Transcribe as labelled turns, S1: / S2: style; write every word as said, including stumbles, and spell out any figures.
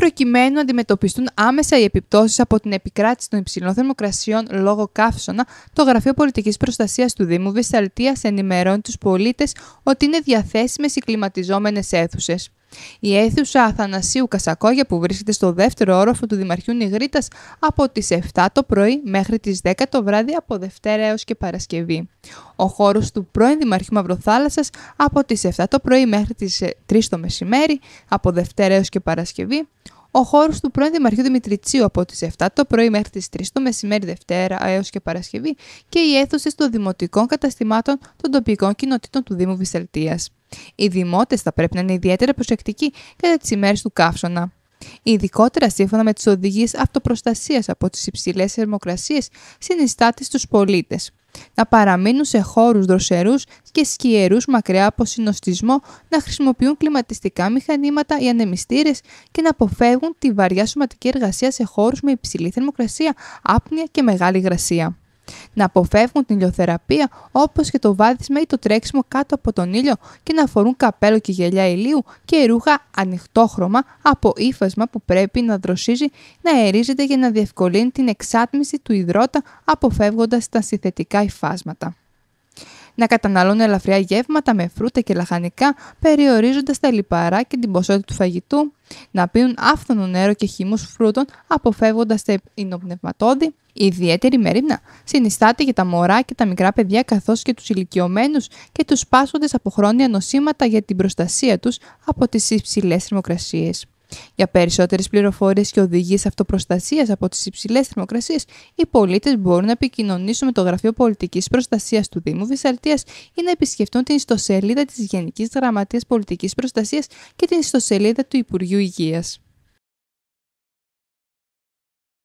S1: προκειμένου να αντιμετωπιστούν άμεσα οι επιπτώσεις από την επικράτηση των υψηλών θερμοκρασιών λόγω καύσωνα, το Γραφείο Πολιτικής Προστασίας του Δήμου Βυσσαλτίας ενημερώνει τους πολίτες ότι είναι διαθέσιμες οι κλιματιζόμενες αίθουσες. Η αίθουσα Αθανασίου Κασακόγια, που βρίσκεται στο δεύτερο όροφο του Δημαρχείου Νιγρίτας, από τις επτά το πρωί μέχρι τις δέκα το βράδυ από Δευτέρα έως και Παρασκευή. Ο χώρος του πρώην Δημαρχείου Μαυροθάλασσας από τις επτά το πρωί μέχρι τις τρεις το μεσημέρι από Δευτέρα έως και Παρασκευή. Ο χώρος του πρώην Δημαρχείου Δημητριτσίου από τις επτά το πρωί μέχρι τις τρεις το μεσημέρι Δευτέρα έως και Παρασκευή και οι αίθουσες των δημοτικών καταστημάτων των τοπικών κοινοτήτων του Δήμου Βυσσαλτίας. Οι δημότες θα πρέπει να είναι ιδιαίτερα προσεκτικοί κατά τις ημέρες του καύσωνα. Ειδικότερα σύμφωνα με τις οδηγίες αυτοπροστασίας από τις υψηλές θερμοκρασίες, συνιστάται στους πολίτες να παραμείνουν σε χώρους δροσερούς και σκιερούς μακριά από συνοστισμό, να χρησιμοποιούν κλιματιστικά μηχανήματα ή ανεμιστήρες και να αποφεύγουν τη βαριά σωματική εργασία σε χώρους με υψηλή θερμοκρασία, άπνοια και μεγάλη υγρασία. Να αποφεύγουν την ηλιοθεραπεία όπως και το βάδισμα ή το τρέξιμο κάτω από τον ήλιο και να φορούν καπέλο και γυαλιά ηλίου και ρούχα ανοιχτόχρωμα από ύφασμα που πρέπει να δροσίζει, να αερίζεται για να διευκολύνει την εξάτμιση του υδρότα αποφεύγοντας τα συνθετικά υφάσματα. Να καταναλώνουν ελαφριά γεύματα με φρούτα και λαχανικά, περιορίζοντας τα λιπαρά και την ποσότητα του φαγητού. Να πίνουν άφθονο νερό και χυμούς φρούτων, αποφεύγοντας τα υνοπνευματώδη. Η ιδιαίτερη μερίμνα συνιστάται για τα μωρά και τα μικρά παιδιά, καθώς και τους ηλικιωμένους και τους πάσχοντες από χρόνια νοσήματα, για την προστασία τους από τις υψηλές θερμοκρασίες. Για περισσότερες πληροφορίες και οδηγίες αυτοπροστασίας από τις υψηλές θερμοκρασίες, οι πολίτες μπορούν να επικοινωνήσουν με το Γραφείο Πολιτικής Προστασίας του Δήμου Βυσσαλτίας ή να επισκεφτούν την ιστοσελίδα της Γενικής Γραμματείας Πολιτικής Προστασίας και την ιστοσελίδα του Υπουργείου Υγείας.